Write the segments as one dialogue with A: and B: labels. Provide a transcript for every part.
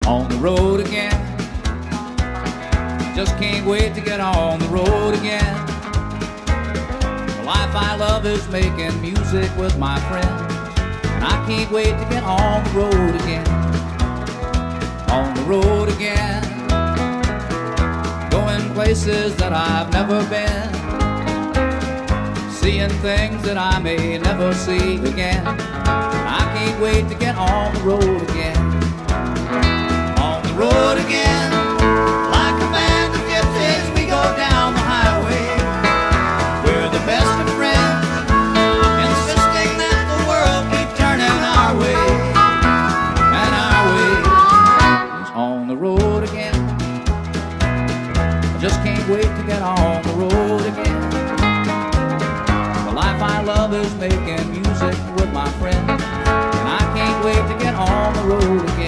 A: On the road again. Just can't wait to get on the road again. The life I love is making music with my friends, and I can't wait to get on the road again. On the road again. Going places that I've never been, seeing things that I may never see again. I can't wait to get on the road again. On the road again. Like a band of gypsies, we go down the highway. We're the best of friends, insisting that the world keep turning our way. And our way is on the road again. I just can't wait to get on the road again. The life I love is making music with my friends, and I can't wait to get on the road again.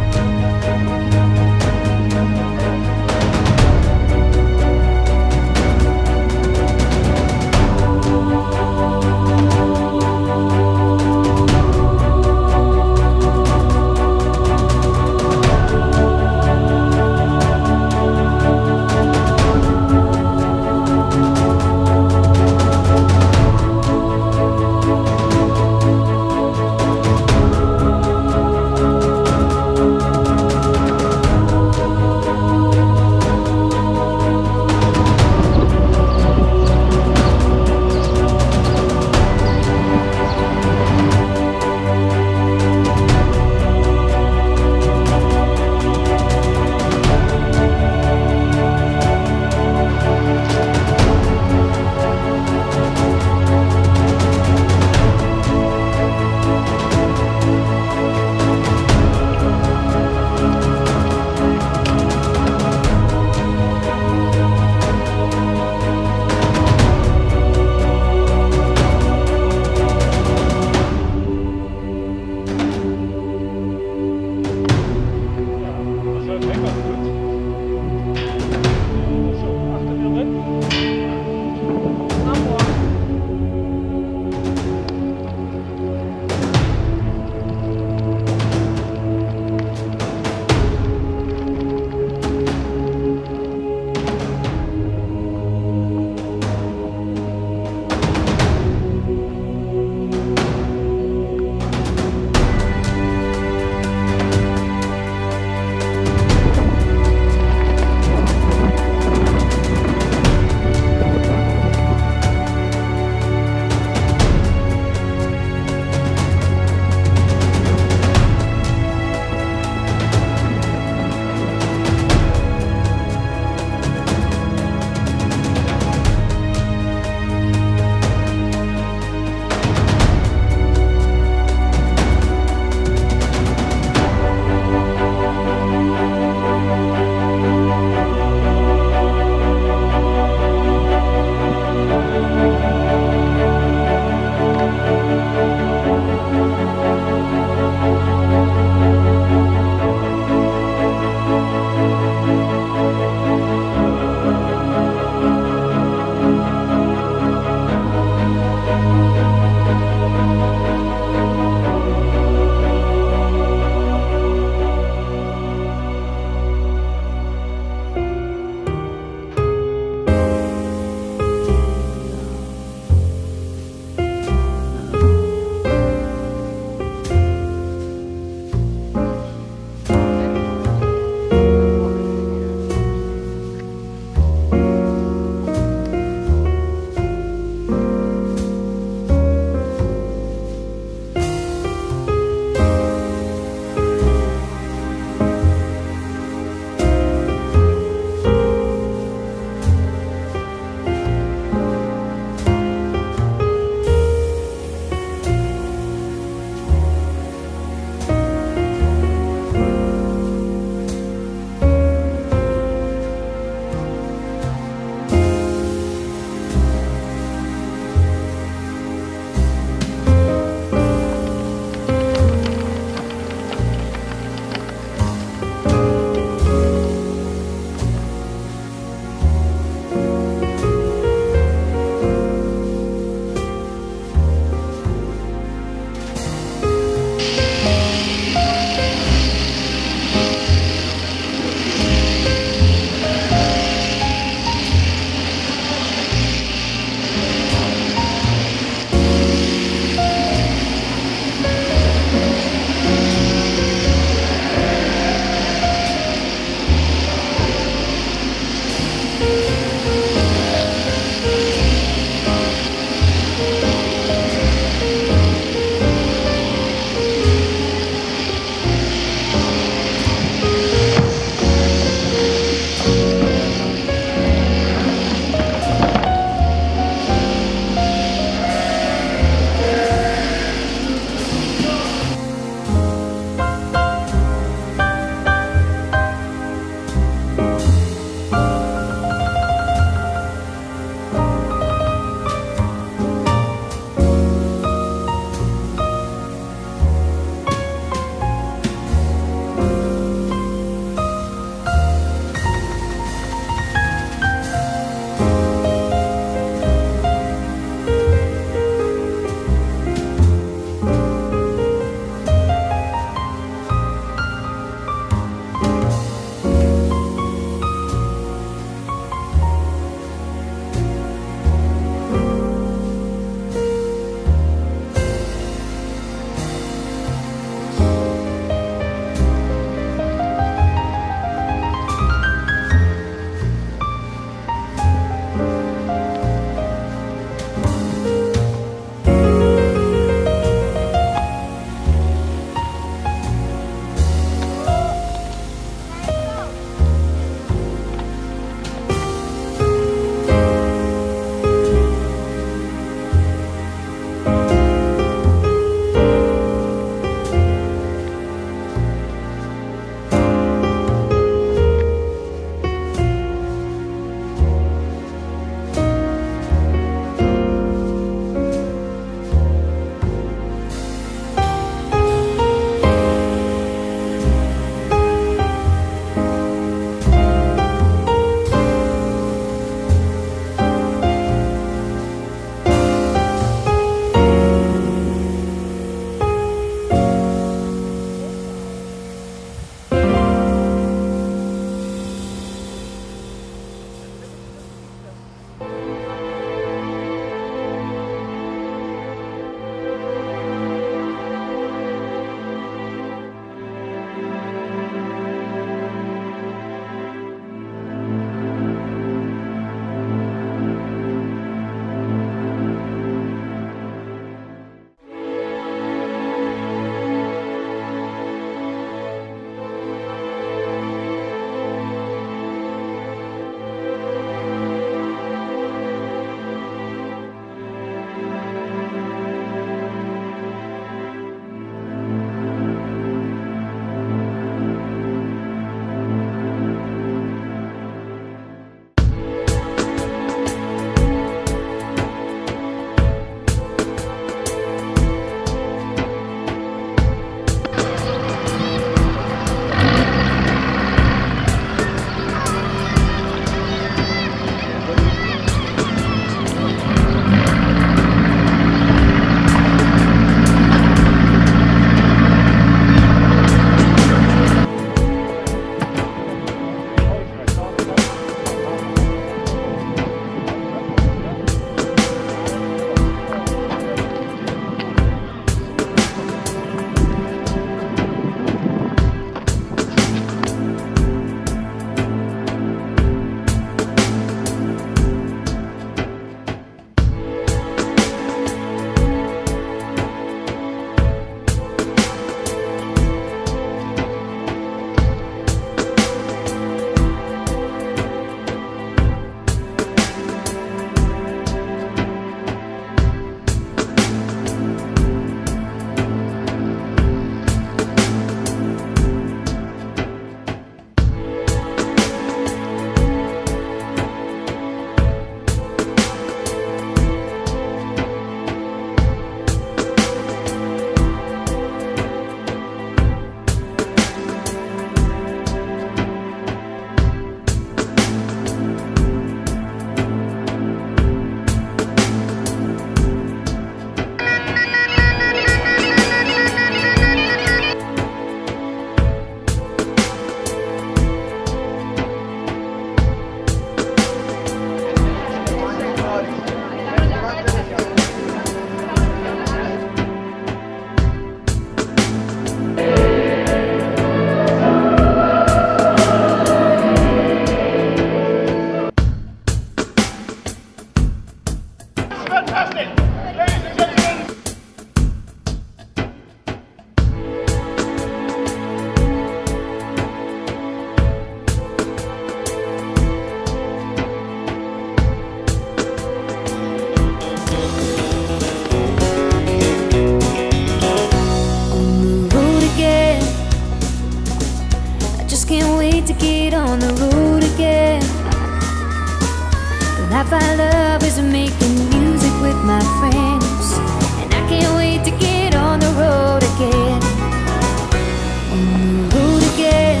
B: to get on the road again. The life I love is making music with my friends, and I can't wait to get on the road again. On the road again,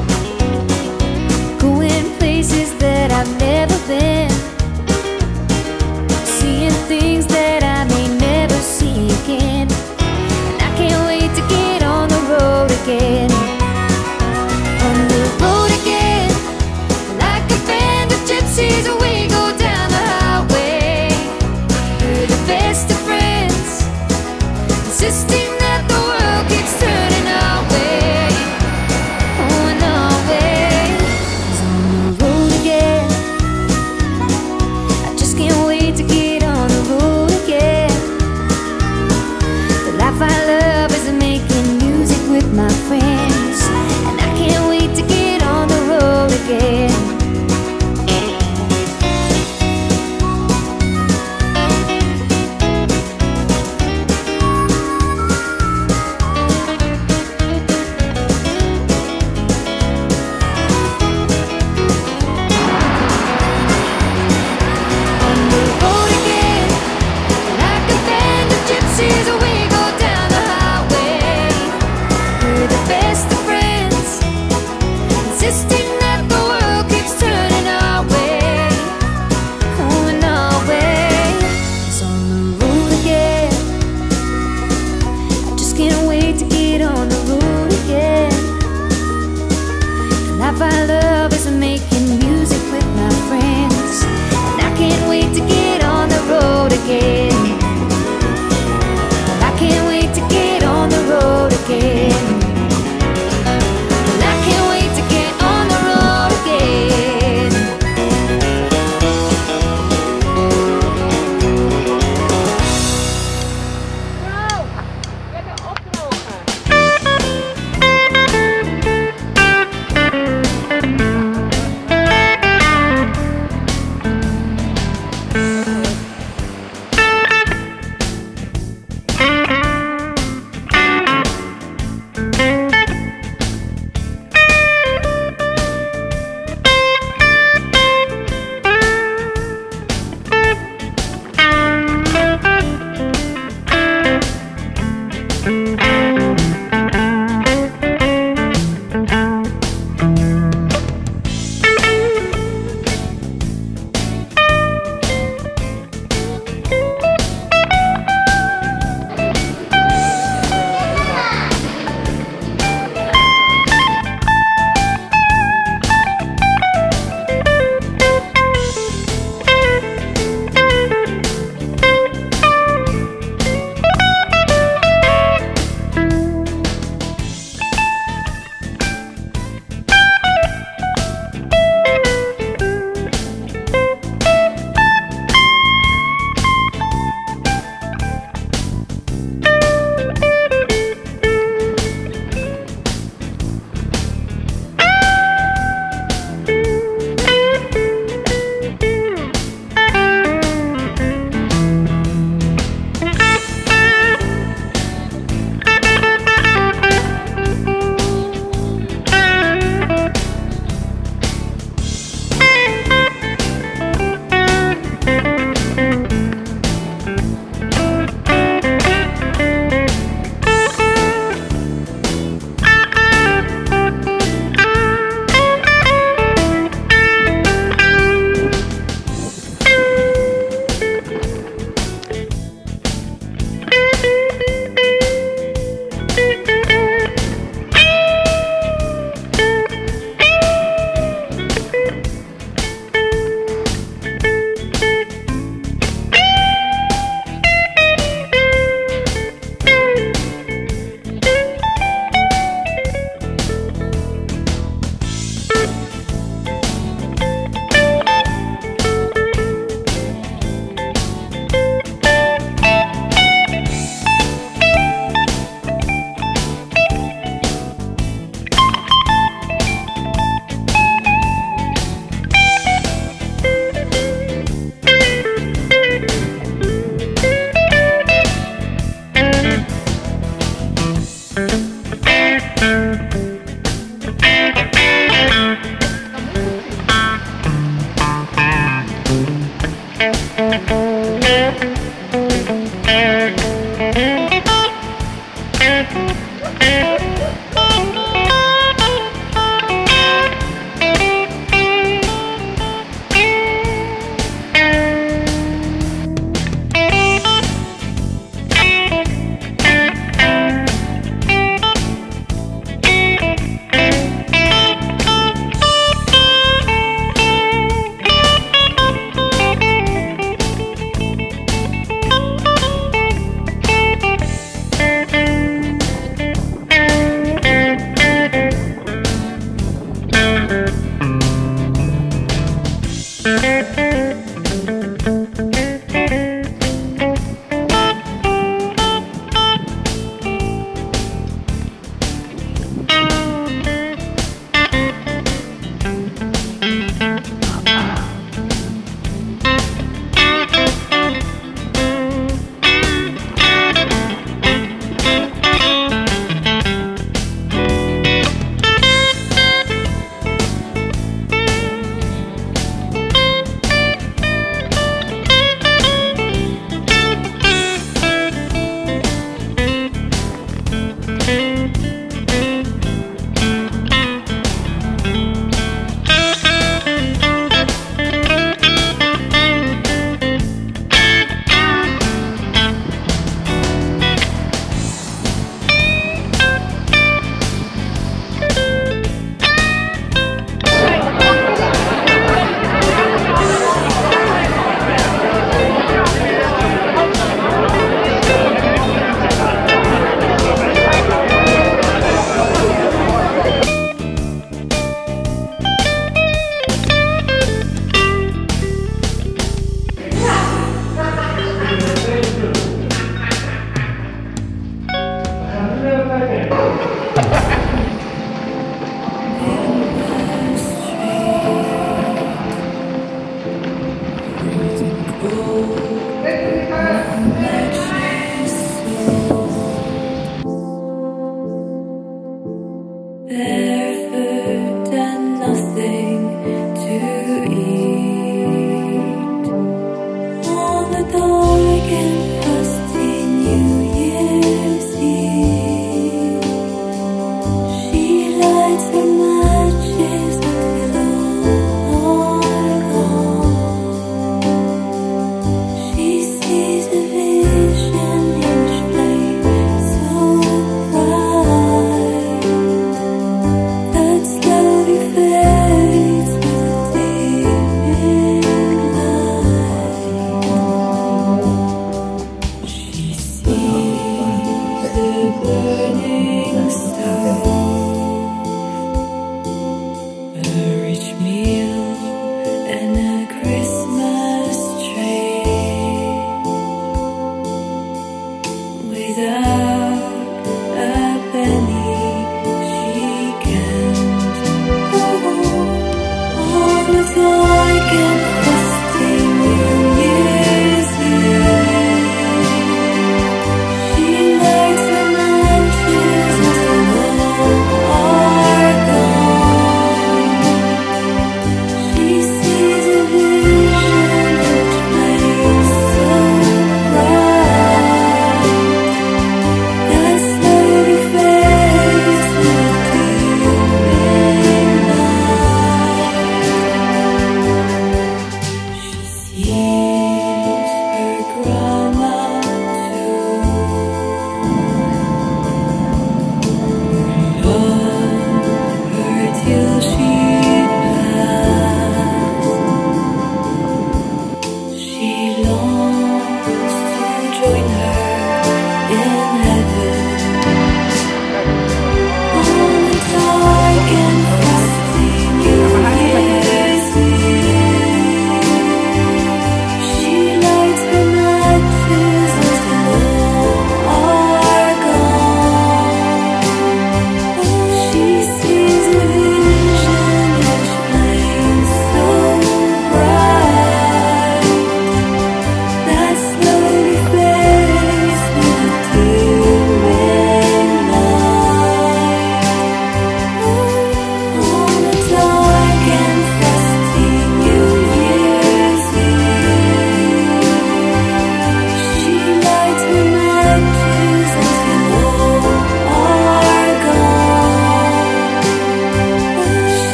B: going places that I've never been, seeing things that I may never see again. And I can't wait to get on the road again. On the road again, like a band of gypsies, we go down the highway. We're the best of friends, insisting that the world keeps turning our way. Oh, and our way. 'Cause on the road again, I just can't wait to get on the road again. The life I love is making music with my friends, and I can't wait to get on the road again. On the road again, like a band of gypsies, we go down the highway. We're the best of friends, insisting that the world keeps turning our way. Oh, and our way. 'Cause on the road again, I just can't wait to get on the road again. The life I love is making music with my friends, and I can't wait to get on the road again. I can't wait to get on the road again. I can't wait to get on the road again.
C: Bro, lekker opdrogen.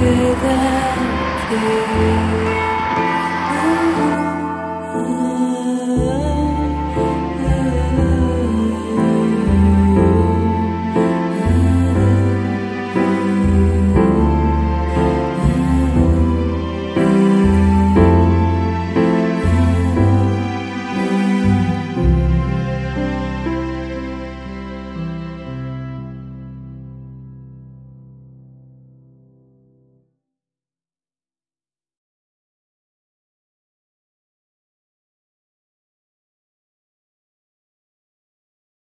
B: without you.